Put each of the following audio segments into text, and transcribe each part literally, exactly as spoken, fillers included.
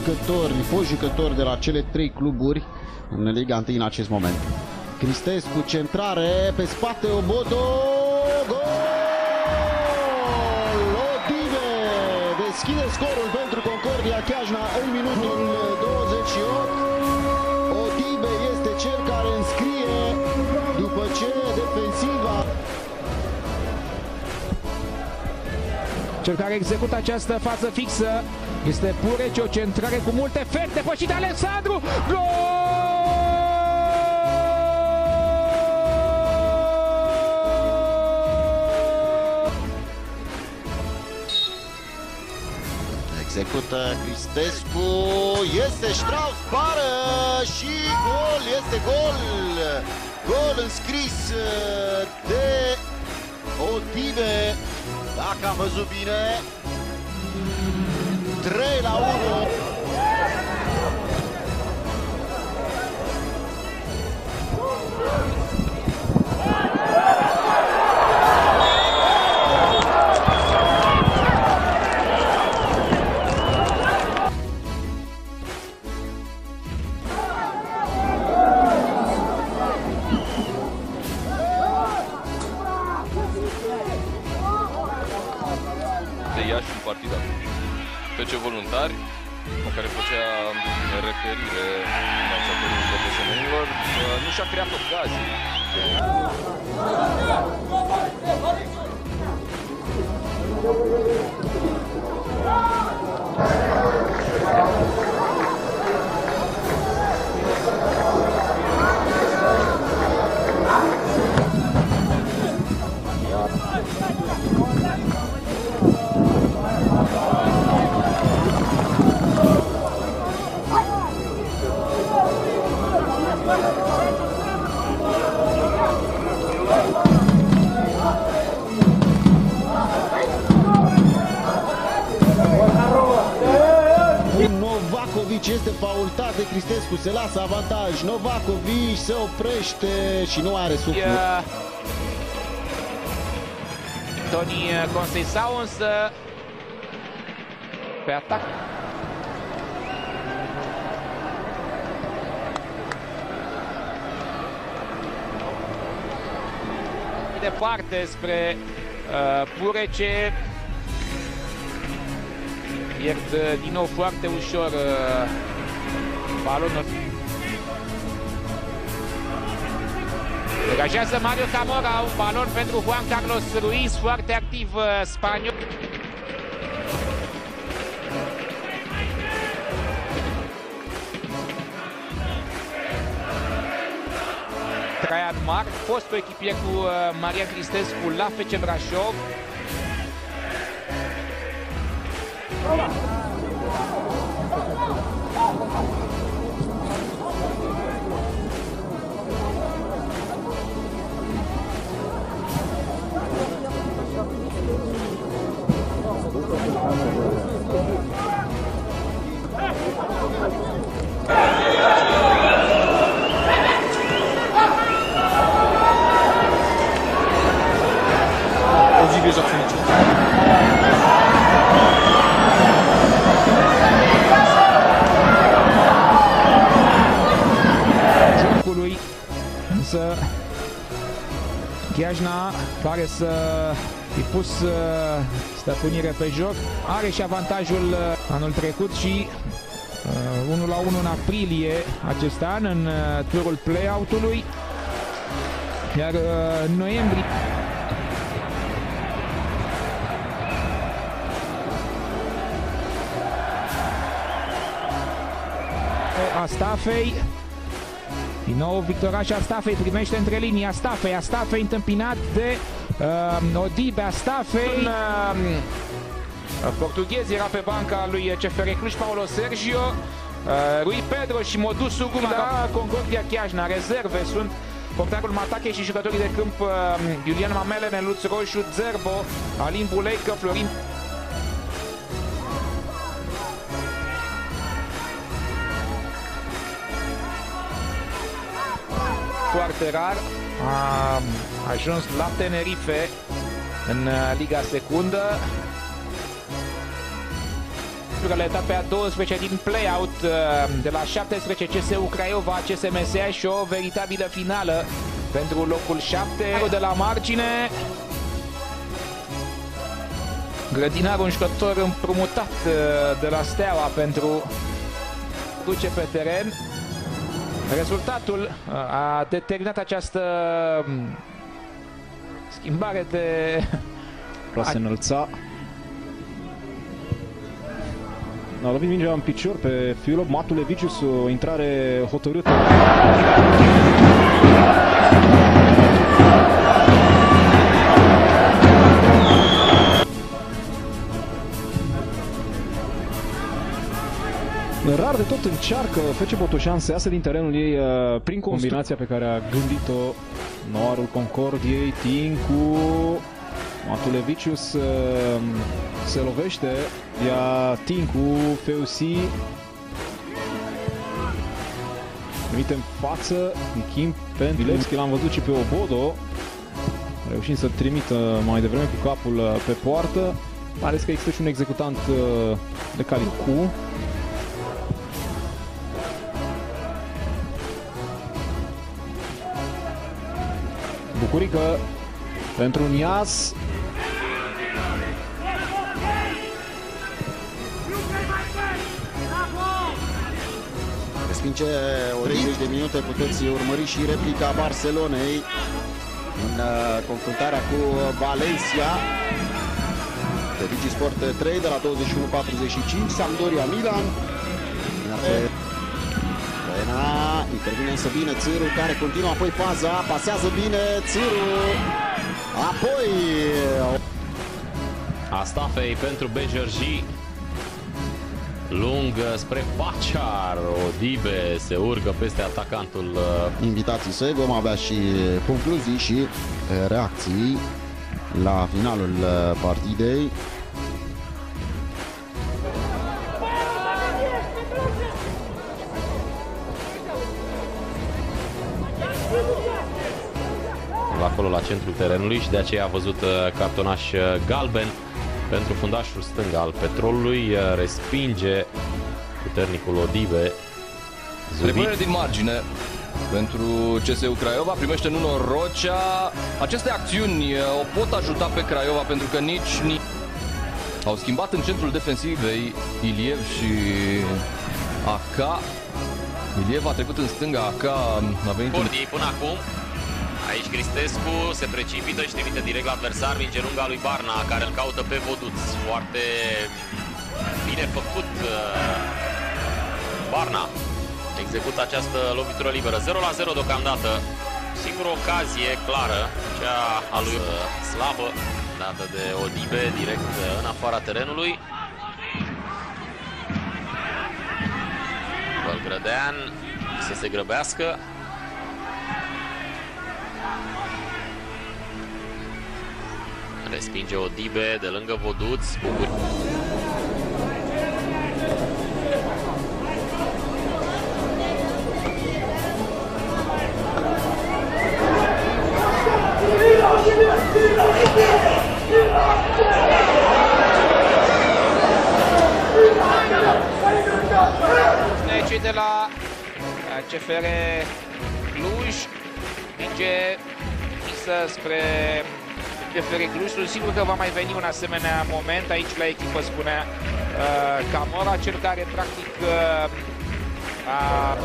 jucători, foști jucători de la cele trei cluburi în Liga unu în acest moment. Cristescu, centrare, pe spate, Obodo, gol! Odibe deschide scorul pentru Concordia Chiajna în minutul douăzeci și opt. Odibe este cel care înscrie după ce defensiva... Cel care execută această fază fixă este Pureci, o centrare cu mult efect, depășit de Alexandru, gol! Execută Cristescu, este Strauss, pară și gol, este gol! Gol înscris de Odibe, dacă am văzut bine, trei la unu. de Iași în partida atunci. P C Voluntari, la care făcea referire în această rundă profesionalilor, nu și-a creat ocazii. Novakovic este faultat de Cristescu, se lasă avantaj. Novakovic se oprește și nu are suflet. Yeah. Toni Conceição însă pe atac. Departe spre uh, Purece. Pierd din nou foarte ușor uh, balonul. Degajează Mario Camora, un balon pentru Juan Carlos Ruiz, foarte activ uh, spaniol. Traian Mar, fost echipier cu uh, Marian Cristescu la F C Brașov. Odibe já foi jocului, însă Chiajna pare să fi pus stăpânire pe joc, are și avantajul anul trecut și unu la unu în aprilie acest an în turul play-out-ului, iar în noiembrie Astafei, din nou Victoraș Astafei primește între linii, Astafei, Astafei întâmpinat de uh, Odibe, Astafei. Uh, portughez era pe banca lui C F R Cluj, Paulo Sergio, uh, Rui Pedro și Modusu Gumda. Concordia Chiajna, rezerve sunt portarul Matache și jucătorii de câmp uh, Iulian Mamele, Neluț Roșu, Zerbo, Alin Buleică, Florin. Foarte rar a ajuns la Tenerife în Liga Secundă. meciurile etapei a douăsprezece din play-out de la șaptesprezece C S U Craiova, C S M S și o veritabilă finală pentru locul șapte de la margine. Grădinar, un jucător împrumutat de la Steaua pentru duce pe teren. Rezultatul a determinat această schimbare de... Poate se înălța. A lovit mingea în picior pe Fiulov Matulevicius, o intrare hotărâtă. Rar de tot încearcă F C Botoșani să iasă din terenul ei uh, prin combinația pe care a gândit-o noarul Concordiei. Tincu, Matulevicius uh, se lovește, ia Tincu, Feusi trimite în față, în timp pentru Vilevski, l-am văzut și pe Obodo, reușind să trimită mai devreme cu capul pe poartă, mai ales că există și un executant uh, de calitate. Bucurică pentru Nias. Respinge o treizeci de minute, puteți urmări și replica Barcelonei în uh, confruntarea cu Valencia. Pe Digisport trei de la douăzeci și unu patruzeci și cinci, Sampdoria Milan. Rena, intervine însă bine Țâru, care continuă apoi faza, pasează bine Țâru, apoi Astafei pentru Bejerji, lung spre Paciar, Odibe se urcă peste atacantul. Invitații săi, vom avea și concluzii și reacții la finalul partidei. Acolo la centrul terenului și de aceea a văzut cartonaș galben pentru fundașul stâng al Petrolului. Respinge puternicul Odibe. Repunere din margine pentru C S U Craiova, primește Nuno Rocea. Aceste acțiuni o pot ajuta pe Craiova pentru că nici, nici au schimbat în centrul defensivei Iliev și Aca. Iliev a trecut în stânga, Aca a venit în... Până acum aici Cristescu se precipită și trimite direct la adversar, minge lunga lui Barna, care îl caută pe Voduț. Foarte bine făcut Barna. Execută această lovitură liberă. zero la zero deocamdată. Singură ocazie clară, cea a lui slabă, dată de Odibe, direct în afara terenului. Bălgrădean să se grăbească. Respinge Odibe de lângă Voduț. Bucur. Cei de la C F R Cluj, minge misă spre C F R Cluj. Sunt sigur că va mai veni un asemenea moment aici la echipă, spunea uh, Camora, cel care practic uh, a...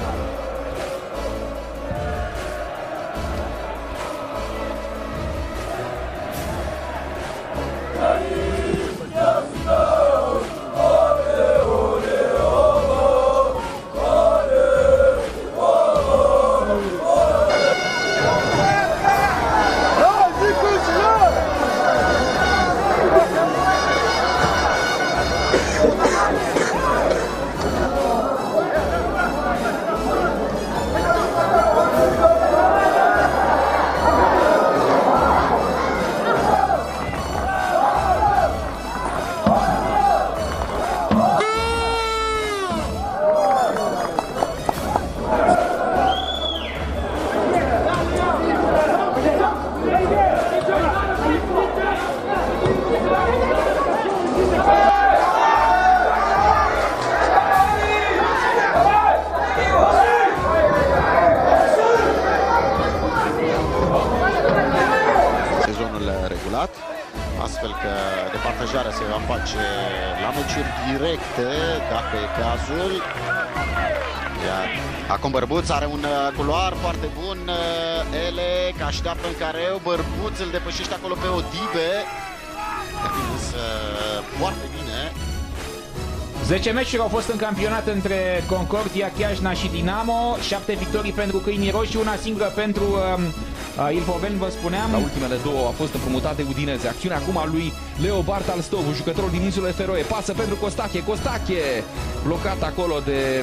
dat, astfel că departajarea se va face la meciuri directe, dacă e cazul. Iar acum Bărbuț are un culoar foarte bun, Elec așteaptă în careu, Bărbuț îl depășește acolo pe Odibe, însă foarte bine. zece meciuri au fost în campionat între Concordia, Chiajna și Dinamo, șapte victorii pentru Câinii Roșii, una singură pentru uh, Ilfoveni, vă spuneam. La ultimele două a fost împrumutat de Udineze. Acțiunea acum a lui Leo Bartalstovu, jucătorul din insulele Feroe, pasă pentru Costache, Costache blocat acolo de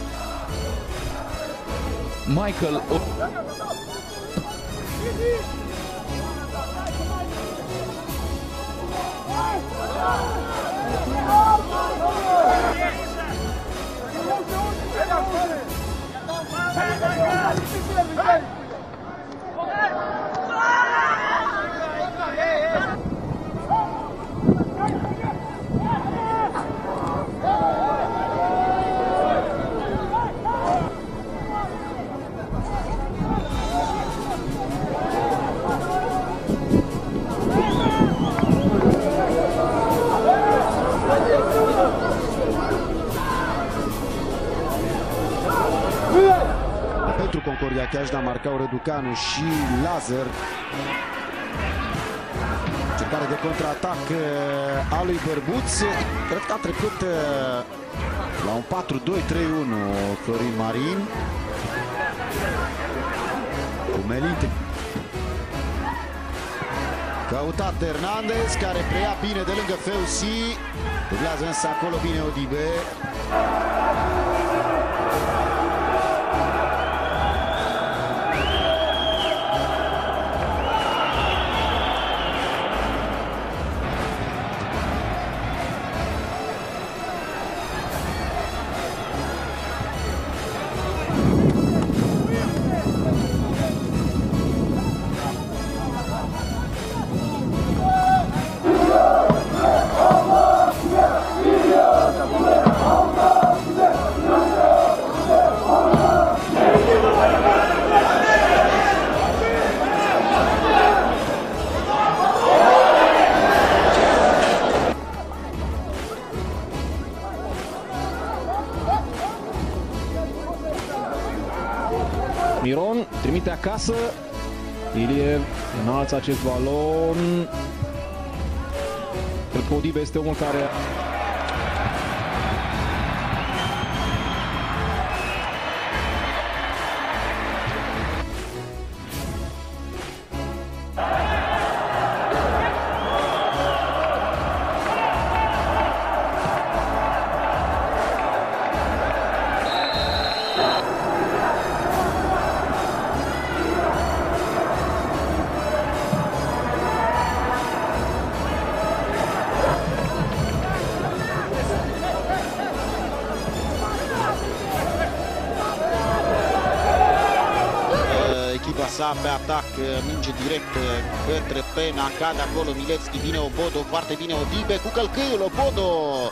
Michael o Pentru Concordia Chiajna marcau Răducanu și Lazar. Încercare de contraatac a lui Bărbuț. Cred că a trecut la un patru doi trei unu Florin Marin. Cu Melinte. Căutat Hernandez, care preia bine de lângă Feusi. Dublează însă acolo bine Odibe. Miron trimite acasă, Ilie înalță acest balon. Cred că Odibe este omul care sa pe atac, minge direct către pena, cade acolo Milevski, vine Obodo, foarte bine Odibe cu călcâiul, Obodo!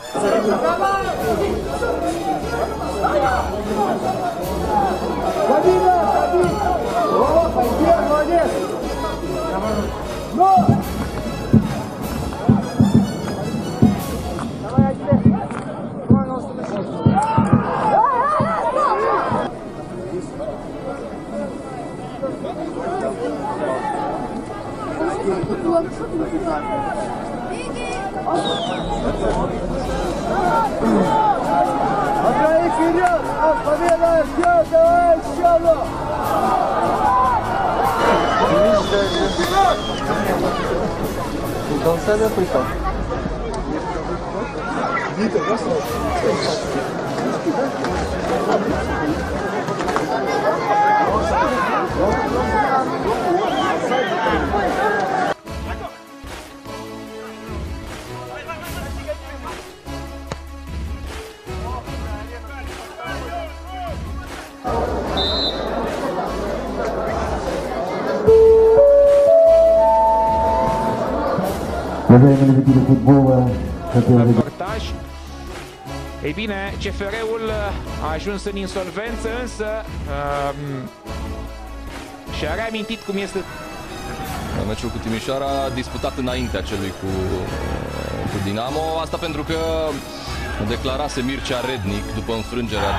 Отдай вперед! Победа! Все, давай, еще! Então sai da pressão. Vitor, Reportaj. Ei bine, C F R-ul a ajuns în insolvență, însă um, și-a reamintit cum este Meciul cu Timișoara disputat înaintea celui cu, cu Dinamo. Asta pentru că declarase Mircea Rednic după înfrângerea.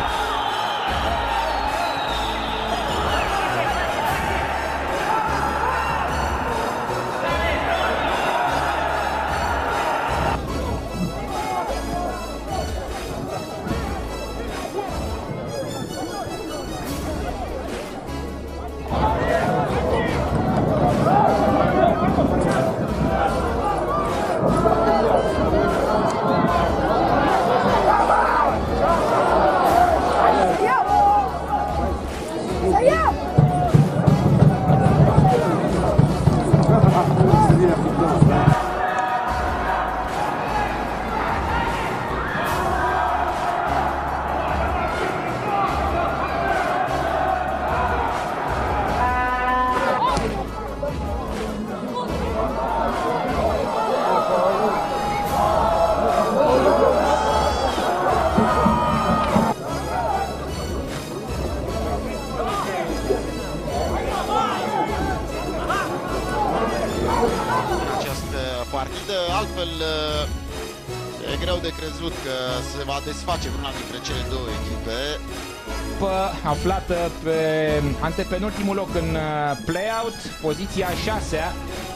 Partidă, altfel e greu de crezut că se va desface vreuna dintre cele două echipe. Aflată pe antepenultimul loc în play-out, poziția a șasea,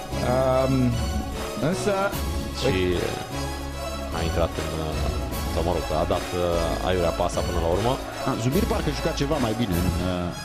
însă și a intrat în, sau mă rog, a dat aiurea pasa până la urmă. Zubir parcă juca ceva mai bine în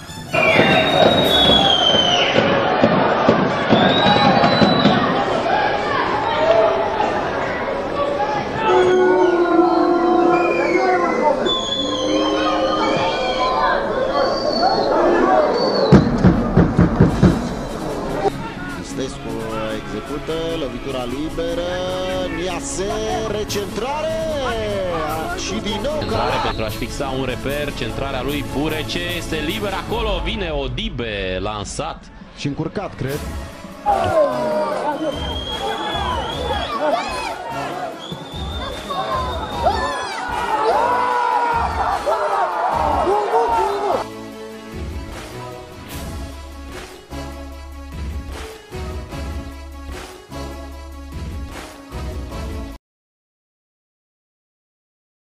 execută, lovitura liberă, Niase, recentrare și din nou centrare pentru a-și fixa un reper, centrarea lui Burece, este liber acolo, vine Odibe lansat și încurcat, cred.